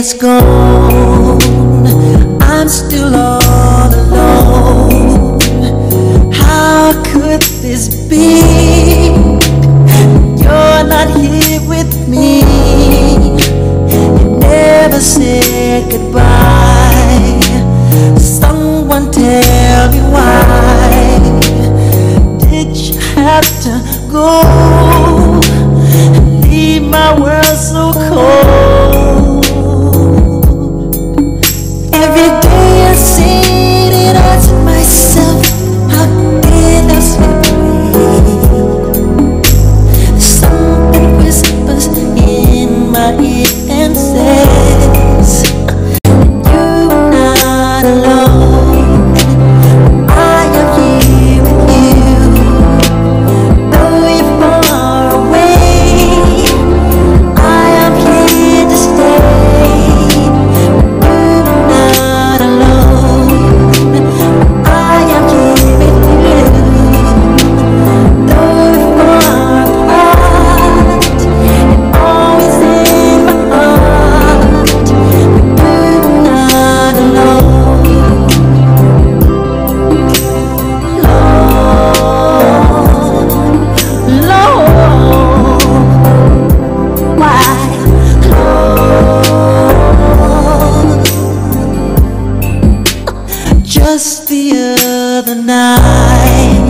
is gone, I'm still all alone. How could this be? You're not here with me. You never said goodbye. Someone tell me why did you have to go and leave my world so cold? Every day I sit and ask myself, how did I slip away? Something whispers in my ear and says, you're not alone. I am here with you. Though you're far away, I am here to stay. You're not alone. I am here with you. Though we're far apart, you're always in my heart. You're not alone. Lord, why, Lord? Just the other night